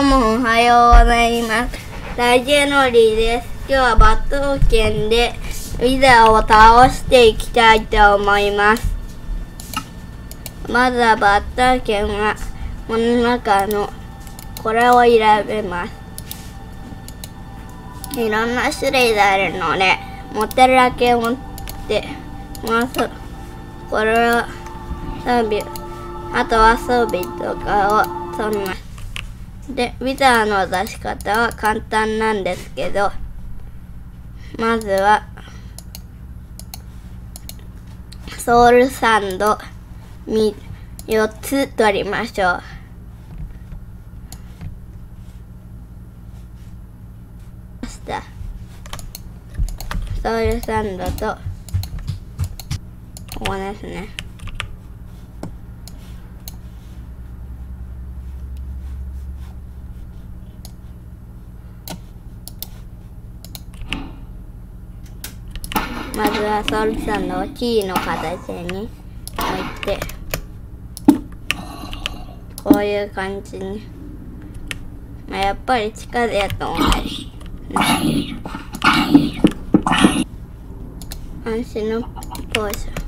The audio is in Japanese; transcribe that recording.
うもおはようございます。大ジェノリです。今日はバトル剣でウィザーを倒していきたいと思います。まずはバトル剣はこの中のこれを選べます。いろんな種類があるので持てるだけ持ってます。これは装備、あとは装備とかを取ります。で、ウィザーの出し方は簡単なんですけど、まずはソウルサンド4つ取りましょう。ソウルサンドとここですね。まずはソウルサンドをキーの形に置いて、こういう感じに、やっぱり近でやった方がいい。安心のポーション。